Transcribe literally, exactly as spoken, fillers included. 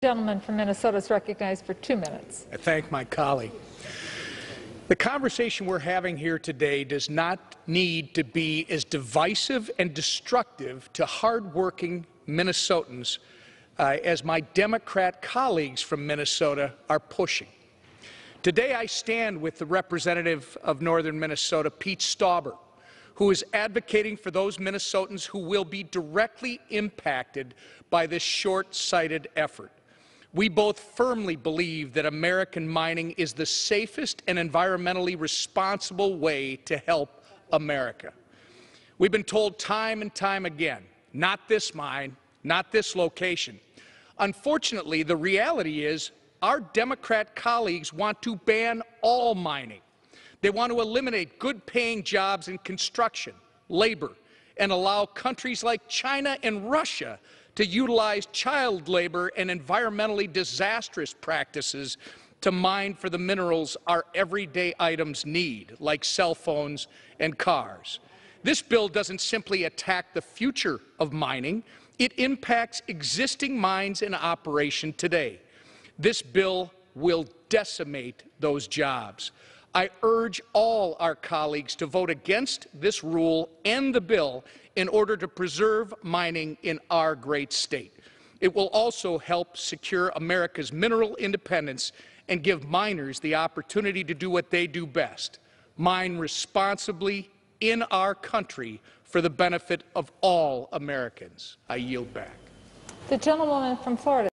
The gentleman from Minnesota is recognized for two minutes. I thank my colleague. The conversation we're having here today does not need to be as divisive and destructive to hardworking Minnesotans uh, as my Democrat colleagues from Minnesota are pushing. Today I stand with the representative of northern Minnesota, Pete Stauber, who is advocating for those Minnesotans who will be directly impacted by this short-sighted effort. We both firmly believe that American mining is the safest and environmentally responsible way to help America. We've been told time and time again, not this mine, not this location. Unfortunately, the reality is our Democrat colleagues want to ban all mining. They want to eliminate good-paying jobs in construction, labor, and allow countries like China and Russia to utilize child labor and environmentally disastrous practices to mine for the minerals our everyday items need, like cell phones and cars. This bill doesn't simply attack the future of mining, it impacts existing mines in operation today. This bill will decimate those jobs. I urge all our colleagues to vote against this rule and the bill in order to preserve mining in our great state. It will also help secure America's mineral independence and give miners the opportunity to do what they do best, mine responsibly in our country for the benefit of all Americans. I yield back. The gentlewoman from Florida.